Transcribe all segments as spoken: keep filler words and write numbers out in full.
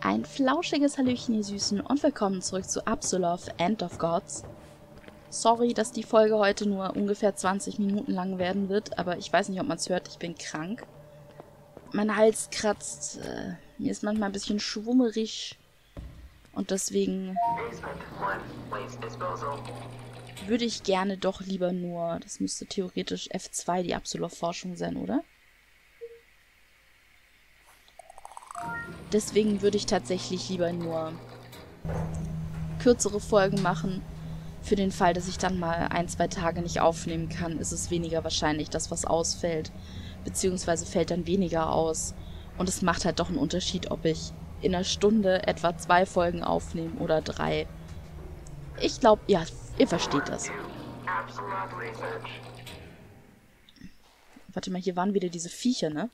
Ein flauschiges Hallöchen, ihr Süßen, und willkommen zurück zu Absolov, End of Gods. Sorry, dass die Folge heute nur ungefähr zwanzig Minuten lang werden wird, aber ich weiß nicht, ob man es hört, ich bin krank. Mein Hals kratzt, äh, mir ist manchmal ein bisschen schwummerig und deswegen würde ich gerne doch lieber nur, das müsste theoretisch F zwei die Absolov-Forschung sein, oder? Deswegen würde ich tatsächlich lieber nur kürzere Folgen machen. Für den Fall, dass ich dann mal ein, zwei Tage nicht aufnehmen kann, ist es weniger wahrscheinlich, dass was ausfällt. Beziehungsweise fällt dann weniger aus. Und es macht halt doch einen Unterschied, ob ich in einer Stunde etwa zwei Folgen aufnehme oder drei. Ich glaube, ja, ihr versteht das. Warte mal, hier waren wieder diese Viecher, ne?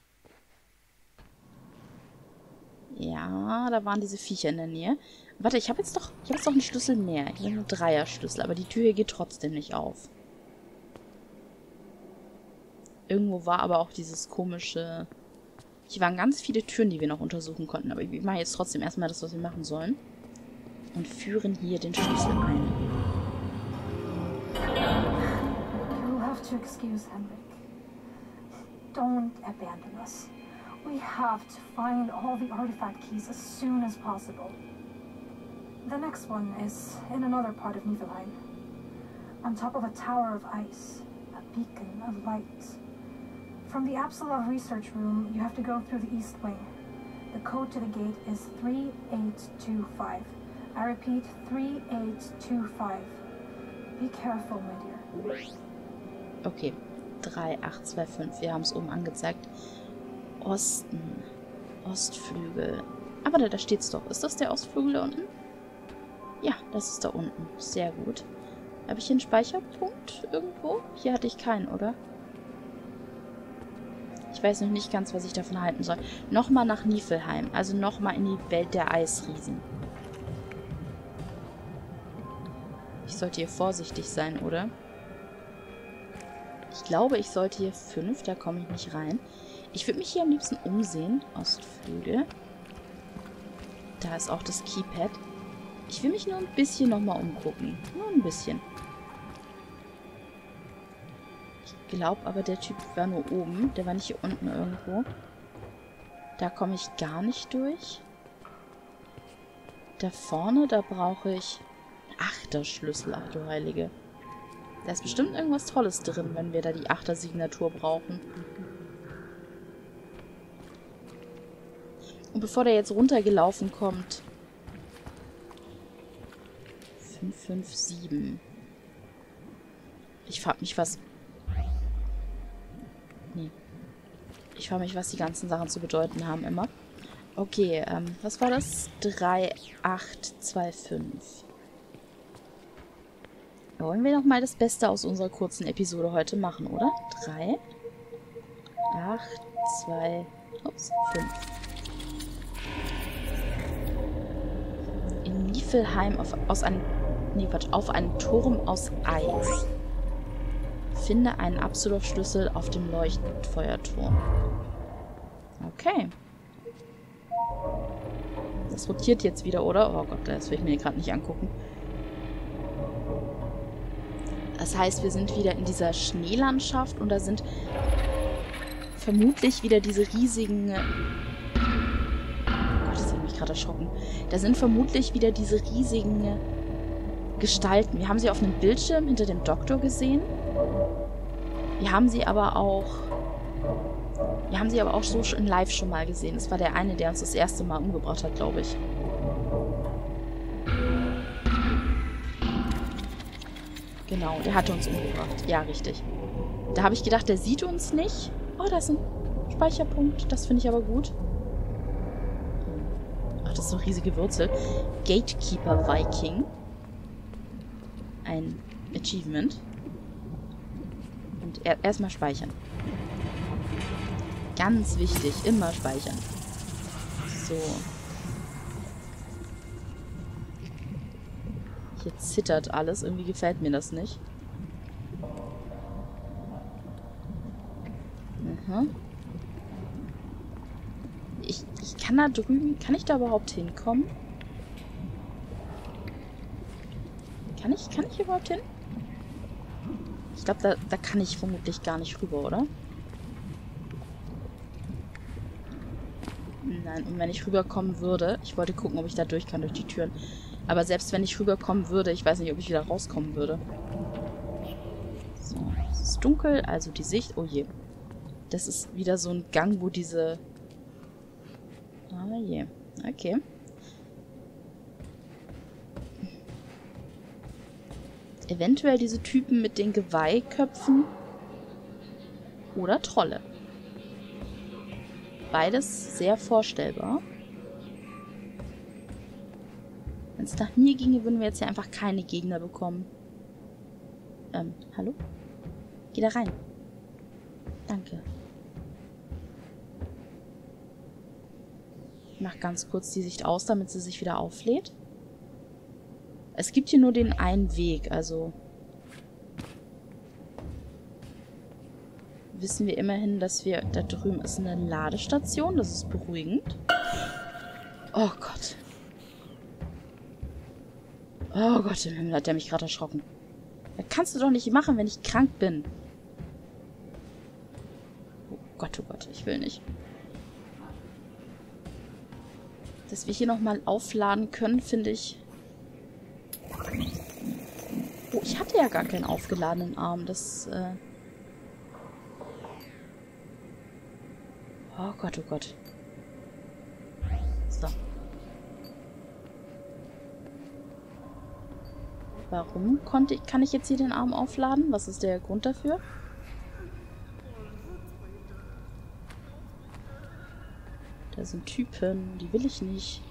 Ja, da waren diese Viecher in der Nähe. Warte, ich habe jetzt doch, ich habe jetzt doch einen Schlüssel mehr. Ich habe einen Dreier-Schlüssel, aber die Tür hier geht trotzdem nicht auf. Irgendwo war aber auch dieses komische... Hier waren ganz viele Türen, die wir noch untersuchen konnten. Aber wir machen jetzt trotzdem erstmal das, was wir machen sollen. Und führen hier den Schlüssel ein. You'll have to excuse Henrik. Don't abandon us. We have to find all the artifact keys as soon as possible. The next one is in another part of Niflheim. On top of a tower of ice, a beacon of light. From the Absolov research room, you have to go through the east wing. The code to the gate is three eight two five. I repeat, three eight two five. Be careful, my dear. Okay, drei acht zwei fünf. Wir haben es oben angezeigt. Osten. Ostflügel. Aber da, da steht's doch. Ist das der Ostflügel da unten? Ja, das ist da unten. Sehr gut. Habe ich hier einen Speicherpunkt irgendwo? Hier hatte ich keinen, oder? Ich weiß noch nicht ganz, was ich davon halten soll. Nochmal nach Niflheim. Also nochmal in die Welt der Eisriesen. Ich sollte hier vorsichtig sein, oder? Ich glaube, ich sollte hier fünf. Da komme ich nicht rein. Ich würde mich hier am liebsten umsehen. Ostflügel. Da ist auch das Keypad. Ich will mich nur ein bisschen nochmal umgucken. Nur ein bisschen. Ich glaube aber, der Typ war nur oben. Der war nicht hier unten irgendwo. Da komme ich gar nicht durch. Da vorne, da brauche ich einen Achterschlüssel. Ach du Heilige. Da ist bestimmt irgendwas Tolles drin, wenn wir da die Achter-Signatur brauchen. Und bevor der jetzt runtergelaufen kommt... fünf fünf sieben. Ich frage mich, was... Nee. Ich frage mich, was die ganzen Sachen zu bedeuten haben immer. Okay, ähm, was war das? drei acht zwei fünf. Wollen wir noch mal das Beste aus unserer kurzen Episode heute machen, oder? drei acht zwei fünf. In Niflheim auf, aus einem, nee, Quatsch, auf einem Turm aus Eis. Finde einen Absolov-Schlüssel auf dem Leuchtfeuerturm. Okay. Das rotiert jetzt wieder, oder? Oh Gott, das will ich mir gerade nicht angucken. Das heißt, wir sind wieder in dieser Schneelandschaft und da sind vermutlich wieder diese riesigen... Das hat mich gerade erschrocken. Da sind vermutlich wieder diese riesigen Gestalten. Wir haben sie auf einem Bildschirm hinter dem Doktor gesehen. Wir haben sie aber auch... Wir haben sie aber auch so in live schon mal gesehen. Das war der eine, der uns das erste Mal umgebracht hat, glaube ich. Genau, der hatte uns umgebracht. Ja, richtig. Da habe ich gedacht, der sieht uns nicht. Oh, da ist ein Speicherpunkt. Das finde ich aber gut. Ach, das ist eine riesige Wurzel. Gatekeeper Viking. Ein Achievement. Und er erstmal speichern. Ganz wichtig. Immer speichern. So. Hier zittert alles. Irgendwie gefällt mir das nicht. Mhm. Ich, ich kann kann da drüben... Kann ich da überhaupt hinkommen? Kann ich, kann ich überhaupt hin? Ich glaube, da, da kann ich vermutlich gar nicht rüber, oder? Nein, und wenn ich rüberkommen würde... Ich wollte gucken, ob ich da durch kann, durch die Türen. Aber selbst wenn ich rüberkommen würde, ich weiß nicht, ob ich wieder rauskommen würde. So, es ist dunkel, also die Sicht... Oh je. Das ist wieder so ein Gang, wo diese... Ah je. Okay. Eventuell diese Typen mit den Geweihköpfen. Oder Trolle. Beides sehr vorstellbar. Wenn es nach mir ginge, würden wir jetzt ja einfach keine Gegner bekommen. Ähm, hallo? Geh da rein. Danke. Ich mach ganz kurz die Sicht aus, damit sie sich wieder auflädt. Es gibt hier nur den einen Weg, also wissen wir immerhin, dass wir... Da drüben ist eine Ladestation, das ist beruhigend. Oh Gott. Oh Gott, im Himmel hat der mich gerade erschrocken. Das kannst du doch nicht machen, wenn ich krank bin. Oh Gott, oh Gott, ich will nicht. Dass wir hier nochmal aufladen können, finde ich... Oh, ich hatte ja gar keinen aufgeladenen Arm. Das, äh... Oh Gott, oh Gott. So. Warum konnte ich, kann ich jetzt hier den Arm aufladen? Was ist der Grund dafür? Da sind Typen, die will ich nicht.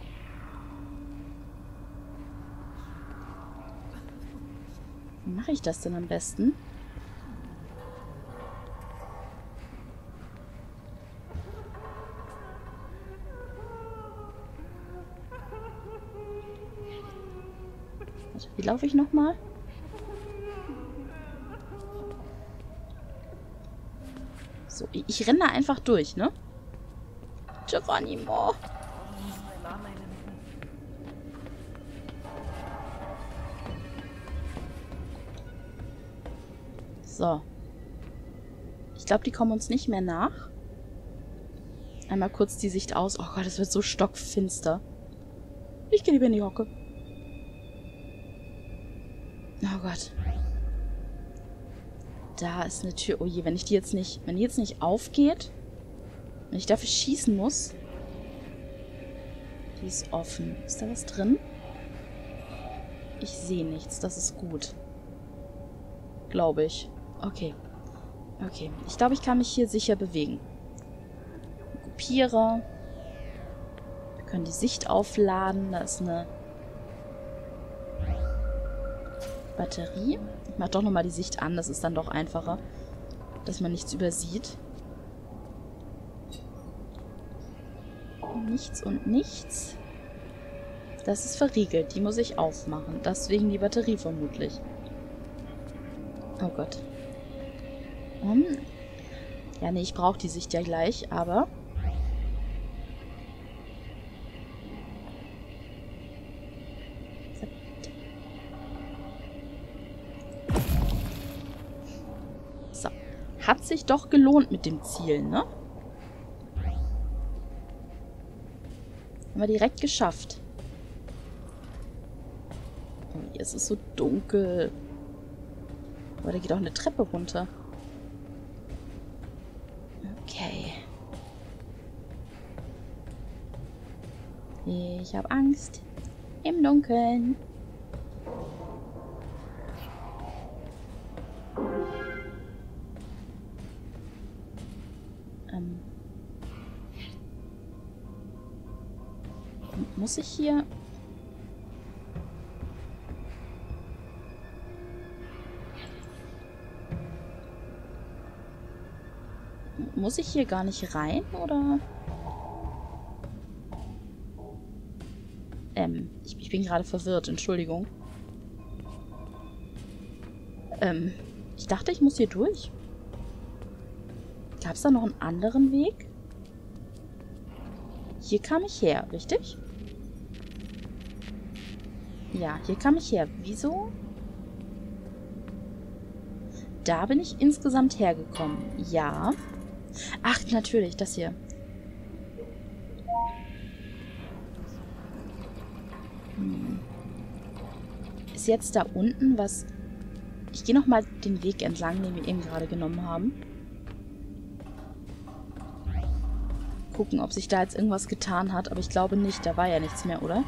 Wie mache ich das denn am besten? Also, wie laufe ich nochmal? So, ich, ich renne da einfach durch, ne? Geronimo. So. Ich glaube, die kommen uns nicht mehr nach. Einmal kurz die Sicht aus. Oh Gott, es wird so stockfinster. Ich gehe lieber in die Hocke. Oh Gott. Da ist eine Tür. Oh je, wenn ich die jetzt nicht... Wenn die jetzt nicht aufgeht... Wenn ich dafür schießen muss... Die ist offen. Ist da was drin? Ich sehe nichts. Das ist gut. Glaube ich. Okay. Okay. Ich glaube, ich kann mich hier sicher bewegen. Kopierer. Wir können die Sicht aufladen. Da ist eine Batterie. Ich mache doch nochmal die Sicht an. Das ist dann doch einfacher, dass man nichts übersieht. Nichts und nichts. Das ist verriegelt. Die muss ich aufmachen. Deswegen die Batterie vermutlich. Oh Gott. Um. Ja, nee, ich brauche die Sicht ja gleich, aber... So. Hat sich doch gelohnt mit dem Zielen, ne? Haben wir direkt geschafft. Oh, hier ist es so dunkel. Aber da geht auch eine Treppe runter. Okay. Ich habe Angst. Im Dunkeln. Ähm. Muss ich hier... Muss ich hier gar nicht rein, oder? Ähm, ich, ich bin gerade verwirrt, Entschuldigung. Ähm, ich dachte, ich muss hier durch. Gab es da noch einen anderen Weg? hier kam ich her, richtig? Ja, hier kam ich her. Wieso? Da bin ich insgesamt hergekommen. Ja. Ach, natürlich, das hier. Hm. Ist jetzt da unten was... Ich gehe nochmal den Weg entlang, den wir eben gerade genommen haben. Gucken, ob sich da jetzt irgendwas getan hat. Aber ich glaube nicht. Da war ja nichts mehr, oder?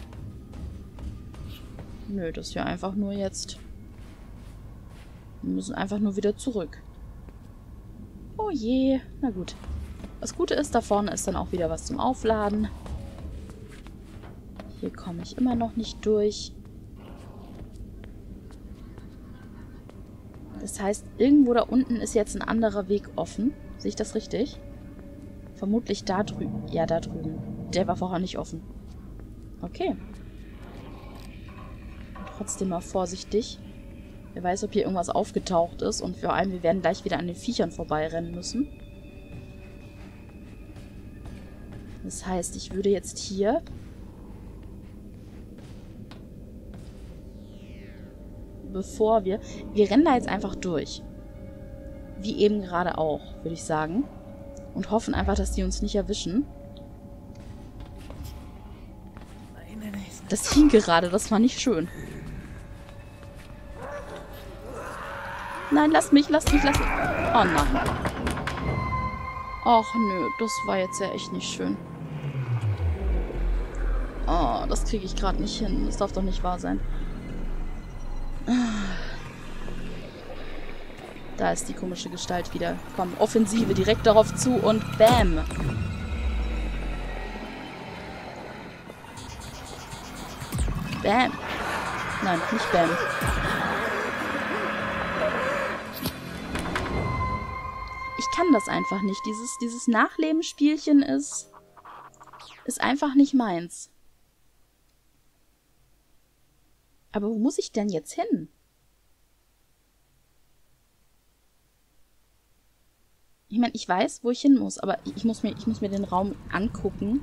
Nö, das ist ja einfach nur jetzt... Wir müssen einfach nur wieder zurück. Oh je. Na gut. Das Gute ist, da vorne ist dann auch wieder was zum Aufladen. Hier komme ich immer noch nicht durch. Das heißt, irgendwo da unten ist jetzt ein anderer Weg offen. Sehe ich das richtig? Vermutlich da drüben. Ja, da drüben. Der war vorher nicht offen. Okay. Trotzdem mal vorsichtig. Wer weiß, ob hier irgendwas aufgetaucht ist. Und vor allem, wir werden gleich wieder an den Viechern vorbeirennen müssen. Das heißt, ich würde jetzt hier... Bevor wir... Wir rennen da jetzt einfach durch. Wie eben gerade auch, würde ich sagen. Und hoffen einfach, dass die uns nicht erwischen. Das hing gerade, das war nicht schön. Nein, lass mich, lass mich, lass mich. Oh nein. Och nö, das war jetzt ja echt nicht schön. Oh, das kriege ich gerade nicht hin. Das darf doch nicht wahr sein. Da ist die komische Gestalt wieder. Komm, Offensive, direkt darauf zu und bam. Bam. Nein, nicht bam. Ich kann das einfach nicht. Dieses, dieses Nachleben-Spielchen ist, ist einfach nicht meins. Aber wo muss ich denn jetzt hin? Ich meine, ich weiß, wo ich hin muss, aber ich muss mir, ich muss mir den Raum angucken.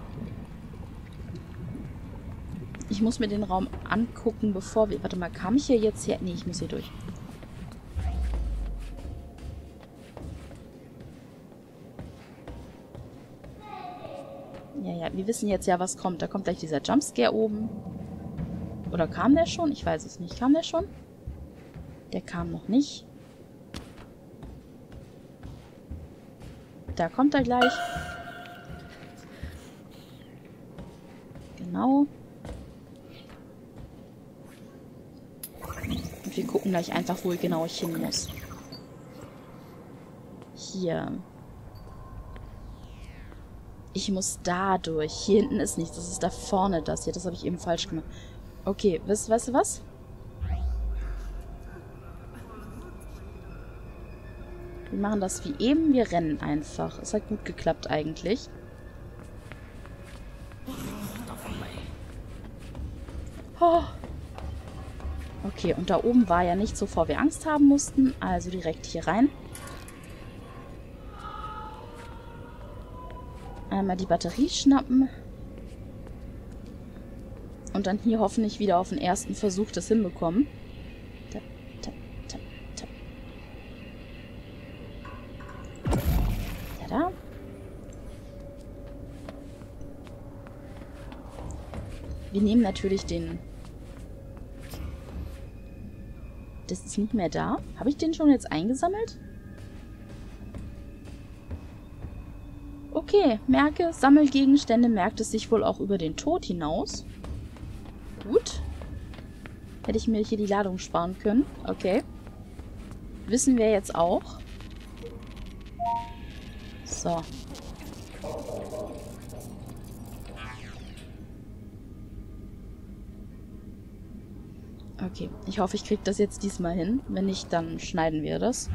Ich muss mir den Raum angucken, bevor wir... Warte mal, kam ich hier jetzt her? Nee, ich muss hier durch. Ja, ja, wir wissen jetzt ja, was kommt. Da kommt gleich dieser Jumpscare oben. Oder kam der schon? Ich weiß es nicht. Kam der schon? Der kam noch nicht. Da kommt er gleich. Genau. Und wir gucken gleich einfach, wo genau ich hin muss. Hier. Ich muss da durch. Hier hinten ist nichts. Das ist da vorne das hier. Das habe ich eben falsch gemacht. Okay, weißt, weißt du was? Wir machen das wie eben. Wir rennen einfach. Es hat gut geklappt eigentlich. Oh. Okay, und da oben war ja nichts, wovor wir Angst haben mussten. Also direkt hier rein. Einmal die Batterie schnappen. Und dann hier hoffentlich wieder auf den ersten Versuch das hinbekommen. Tap, tap, tap, tap. Tada. Wir nehmen natürlich den... Das ist nicht mehr da. Habe ich den schon jetzt eingesammelt? Okay, merke, Sammelgegenstände merkt es sich wohl auch über den Tod hinaus. Gut. Hätte ich mir hier die Ladung sparen können. Okay. Wissen wir jetzt auch. So. Okay, ich hoffe, ich kriege das jetzt diesmal hin. Wenn nicht, dann schneiden wir das.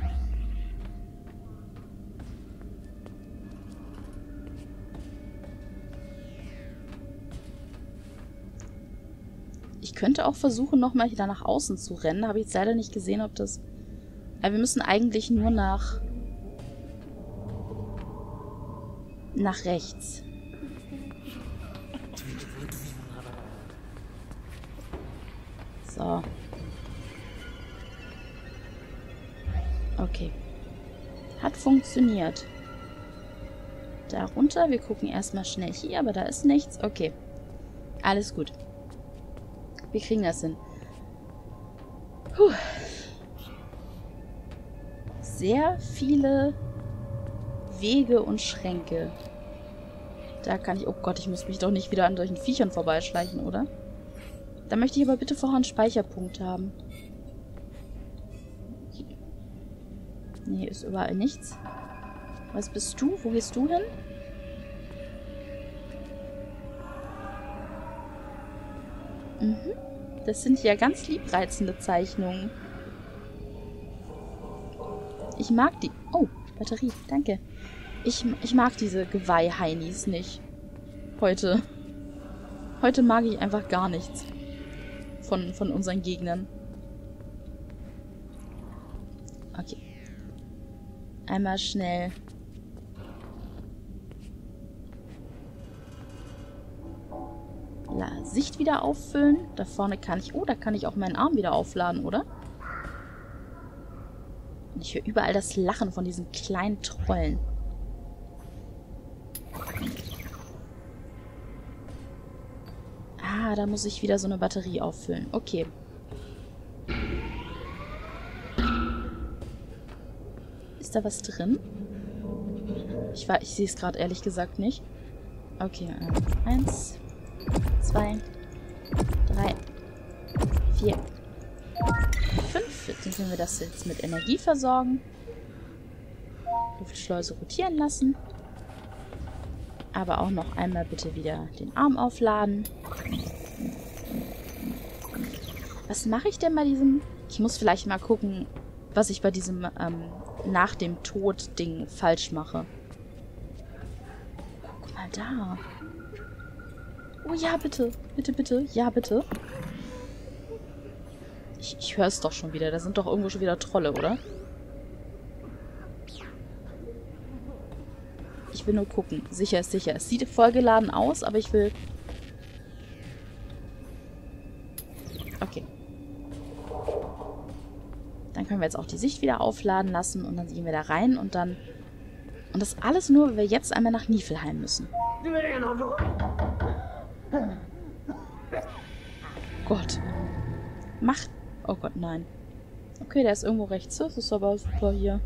Ich könnte auch versuchen, nochmal wieder nach außen zu rennen. Habe ich jetzt leider nicht gesehen, ob das... Aber wir müssen eigentlich nur nach... nach rechts. So. Okay. Hat funktioniert. Darunter. Wir gucken erstmal schnell hier, aber da ist nichts. Okay. Alles gut. Wir kriegen das hin. Puh. Sehr viele Wege und Schränke. Da kann ich... Oh Gott, ich muss mich doch nicht wieder an solchen Viechern vorbeischleichen, oder? Da möchte ich aber bitte vorher einen Speicherpunkt haben. Nee, ist überall nichts. Was bist du? Wo gehst du hin? Mhm. Das sind ja ganz liebreizende Zeichnungen. Ich mag die... Oh, Batterie, danke. Ich, ich mag diese Geweih-Heinis nicht. Heute. Heute mag ich einfach gar nichts. Von, von unseren Gegnern. Okay. Einmal schnell... La, Sicht wieder auffüllen. Da vorne kann ich... Oh, da kann ich auch meinen Arm wieder aufladen, oder? Und ich höre überall das Lachen von diesen kleinen Trollen. Ah, da muss ich wieder so eine Batterie auffüllen. Okay. Ist da was drin? Ich, war, ich sehe es gerade ehrlich gesagt nicht. Okay, ähm, eins, zwei, drei, vier, fünf. Jetzt können wir das jetzt mit Energie versorgen. Luftschleuse rotieren lassen. Aber auch noch einmal bitte wieder den Arm aufladen. Was mache ich denn bei diesem... Ich muss vielleicht mal gucken, was ich bei diesem ähm, nach dem Tod-Ding falsch mache. Guck mal da. Oh ja, bitte. Bitte, bitte. Ja, bitte. Ich, ich höre es doch schon wieder. Da sind doch irgendwo schon wieder Trolle, oder? Ich will nur gucken. Sicher ist sicher. Es sieht vollgeladen aus, aber ich will... Okay. Dann können wir jetzt auch die Sicht wieder aufladen lassen und dann gehen wir da rein und dann... Und das alles nur, weil wir jetzt einmal nach Niflheim müssen. Gott. Macht... Oh Gott, nein. Okay, der ist irgendwo rechts. Das ist aber super hier.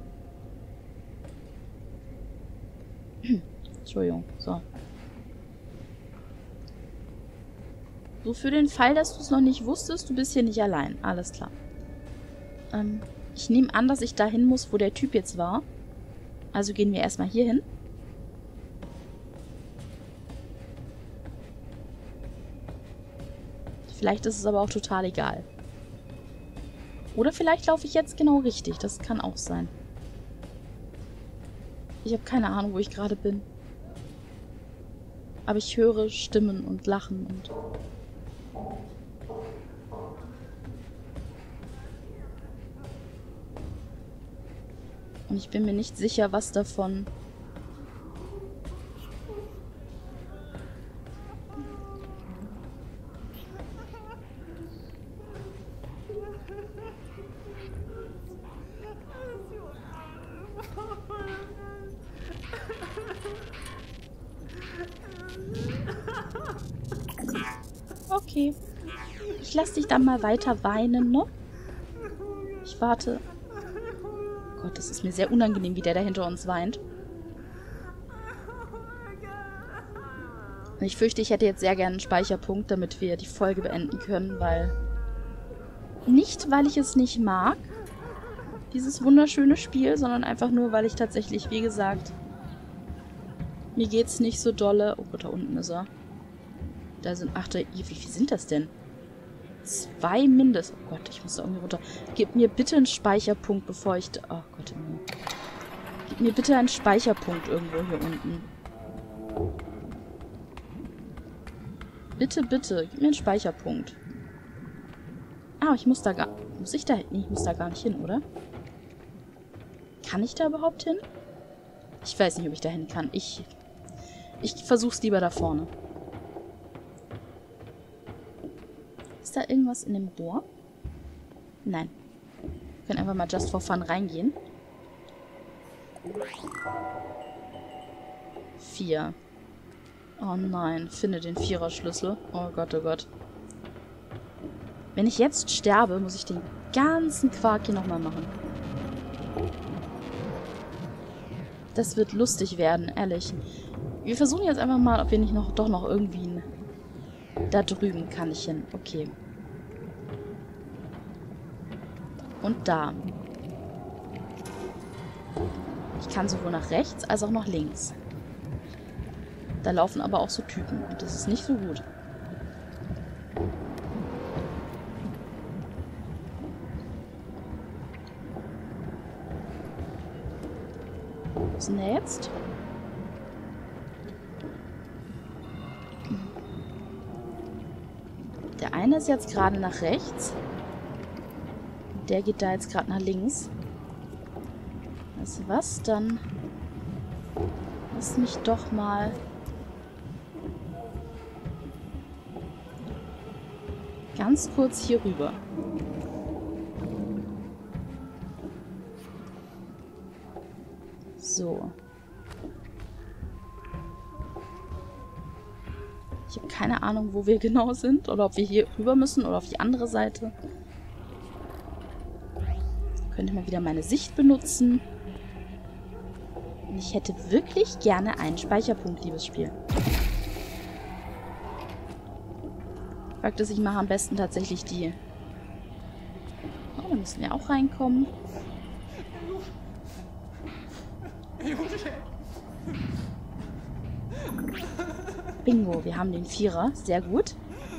Entschuldigung. So. So, für den Fall, dass du es noch nicht wusstest, du bist hier nicht allein. Alles klar. Ähm, ich nehme an, dass ich dahin muss, wo der Typ jetzt war. Also gehen wir erstmal hier hin. Vielleicht ist es aber auch total egal. Oder vielleicht laufe ich jetzt genau richtig. Das kann auch sein. Ich habe keine Ahnung, wo ich gerade bin. Aber ich höre Stimmen und Lachen und... Und ich bin mir nicht sicher, was davon... Okay. Ich lasse dich dann mal weiter weinen, ne? Ich warte. Oh Gott, das ist mir sehr unangenehm, wie der da hinter uns weint. Und ich fürchte, ich hätte jetzt sehr gerne einen Speicherpunkt, damit wir die Folge beenden können, weil... Nicht, weil ich es nicht mag, dieses wunderschöne Spiel, sondern einfach nur, weil ich tatsächlich, wie gesagt, mir geht's nicht so dolle... Oh Gott, da unten ist er. Da sind... Ach, da, wie viel sind das denn? Zwei mindestens. Oh Gott, ich muss da irgendwie runter. Gib mir bitte einen Speicherpunkt, bevor ich... Da, oh Gott. Gib mir bitte einen Speicherpunkt irgendwo hier unten. Bitte, bitte. Gib mir einen Speicherpunkt. Ah, ich muss da gar... Muss ich da... Nee, ich muss da gar nicht hin, oder? Kann ich da überhaupt hin? Ich weiß nicht, ob ich da hin kann. Ich... Ich versuch's lieber da vorne. Ist da irgendwas in dem Rohr? Nein. Wir können einfach mal just for fun reingehen. Vier. Oh nein, finde den Viererschlüssel. Oh Gott, oh Gott. Wenn ich jetzt sterbe, muss ich den ganzen Quark hier nochmal machen. Das wird lustig werden, ehrlich. Wir versuchen jetzt einfach mal, ob wir nicht noch doch noch irgendwie ein... Da drüben kann ich hin. Okay. Und da. Ich kann sowohl nach rechts als auch nach links. Da laufen aber auch so Typen. Und das ist nicht so gut. Wo ist denn der jetzt? Der eine ist jetzt gerade nach rechts. Der geht da jetzt gerade nach links. Weißt du was? Dann lass mich doch mal ganz kurz hier rüber. So. Ich habe keine Ahnung, wo wir genau sind. Oder ob wir hier rüber müssen oder auf die andere Seite. Könnte mal wieder meine Sicht benutzen. Und ich hätte wirklich gerne einen Speicherpunkt, liebes Spiel. Fakt ist, ich mache am besten tatsächlich die... Oh, da müssen wir auch reinkommen. Bingo, wir haben den Vierer. Sehr gut.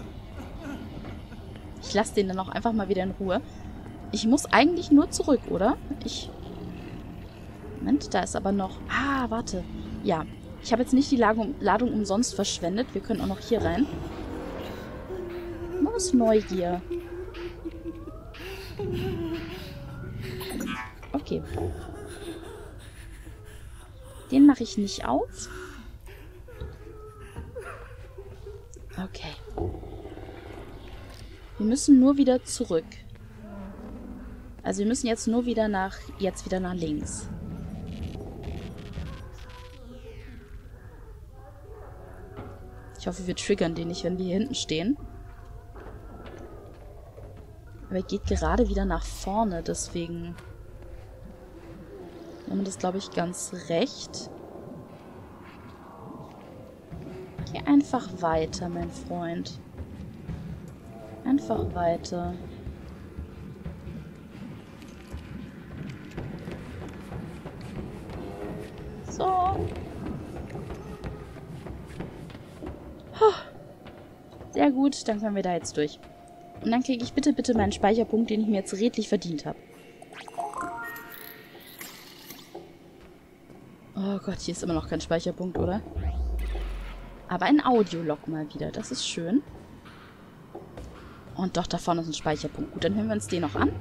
Ich lasse den dann auch einfach mal wieder in Ruhe. Ich muss eigentlich nur zurück, oder? Ich... Moment, da ist aber noch... Ah, warte. Ja, ich habe jetzt nicht die Ladung, Ladung umsonst verschwendet. Wir können auch noch hier rein. Nur aus Neugier. Okay. Den mache ich nicht auf. Okay. Wir müssen nur wieder zurück. Also wir müssen jetzt nur wieder nach... Jetzt wieder nach links. Ich hoffe, wir triggern den nicht, wenn wir hier hinten stehen. Aber er geht gerade wieder nach vorne, deswegen... Wir haben das, glaube ich, ganz recht. Geh einfach weiter, mein Freund. Einfach weiter. So. Sehr gut, dann können wir da jetzt durch. Und dann kriege ich bitte, bitte meinen Speicherpunkt, den ich mir jetzt redlich verdient habe. Oh Gott, hier ist immer noch kein Speicherpunkt, oder? Aber ein Audiolog mal wieder, das ist schön. Und doch, da vorne ist ein Speicherpunkt. Gut, dann hören wir uns den noch an.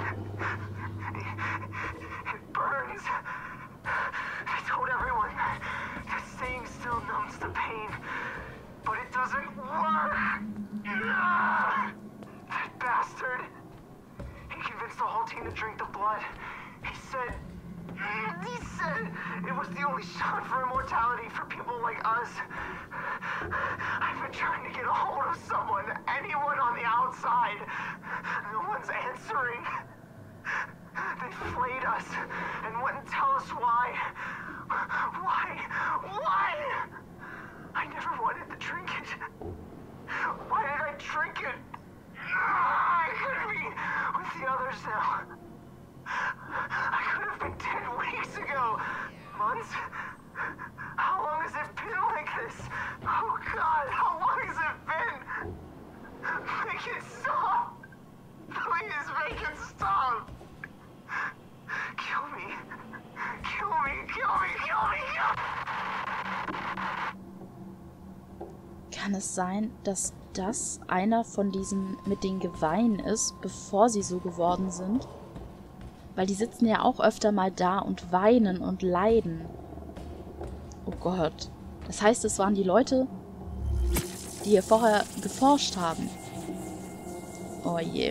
It was the only shot for immortality for people like us. I've been trying to get a hold of someone, anyone on the outside. No one's answering. They flayed us and wouldn't tell us why. Why? Why? I never wanted the trinket. Why did I drink it? I could be with the others now. I could have been dead weeks ago. Months? How long has it been like this? Oh God, how long has it been? Make it stop. Please make it stop. Kill me. Kill me, kill me, kill me, kill me. Kann es sein, dass das einer von diesen mit den Geweihen ist, bevor sie so geworden sind? Weil die sitzen ja auch öfter mal da und weinen und leiden. Oh Gott. Das heißt, es waren die Leute, die hier vorher geforscht haben. Oh je.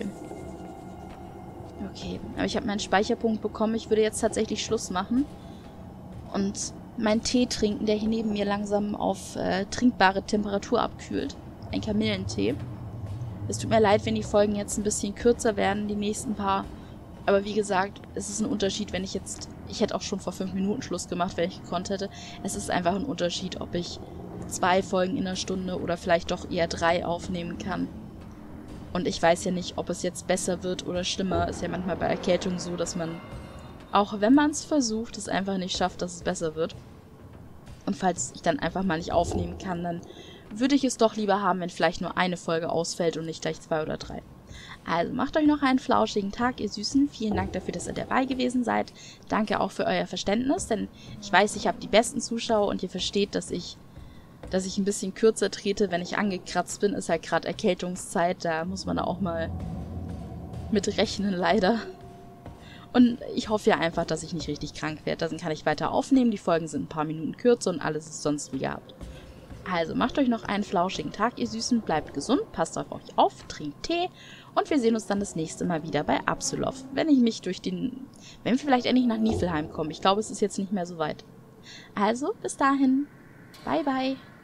Okay, aber ich habe meinen Speicherpunkt bekommen. Ich würde jetzt tatsächlich Schluss machen. Und meinen Tee trinken, der hier neben mir langsam auf äh, trinkbare Temperatur abkühlt. Ein Kamillentee. Es tut mir leid, wenn die Folgen jetzt ein bisschen kürzer werden, die nächsten paar. Aber wie gesagt, es ist ein Unterschied, wenn ich jetzt... Ich hätte auch schon vor fünf Minuten Schluss gemacht, wenn ich gekonnt hätte. Es ist einfach ein Unterschied, ob ich zwei Folgen in einer Stunde oder vielleicht doch eher drei aufnehmen kann. Und ich weiß ja nicht, ob es jetzt besser wird oder schlimmer. Ist ja manchmal bei Erkältung so, dass man, auch wenn man es versucht, es einfach nicht schafft, dass es besser wird. Und falls ich dann einfach mal nicht aufnehmen kann, dann würde ich es doch lieber haben, wenn vielleicht nur eine Folge ausfällt und nicht gleich zwei oder drei. Also macht euch noch einen flauschigen Tag, ihr Süßen. Vielen Dank dafür, dass ihr dabei gewesen seid. Danke auch für euer Verständnis, denn ich weiß, ich habe die besten Zuschauer und ihr versteht, dass ich, dass ich ein bisschen kürzer trete, wenn ich angekratzt bin. Ist halt gerade Erkältungszeit, da muss man auch mal mit rechnen, leider. Und ich hoffe ja einfach, dass ich nicht richtig krank werde. Dann kann ich weiter aufnehmen. Die Folgen sind ein paar Minuten kürzer und alles ist sonst wie gehabt. Also macht euch noch einen flauschigen Tag, ihr Süßen. Bleibt gesund, passt auf euch auf, trinkt Tee. Und wir sehen uns dann das nächste Mal wieder bei Absolov. Wenn ich mich durch den... Wenn wir vielleicht endlich nach Niflheim kommen. Ich glaube, es ist jetzt nicht mehr so weit. Also, bis dahin. Bye, bye.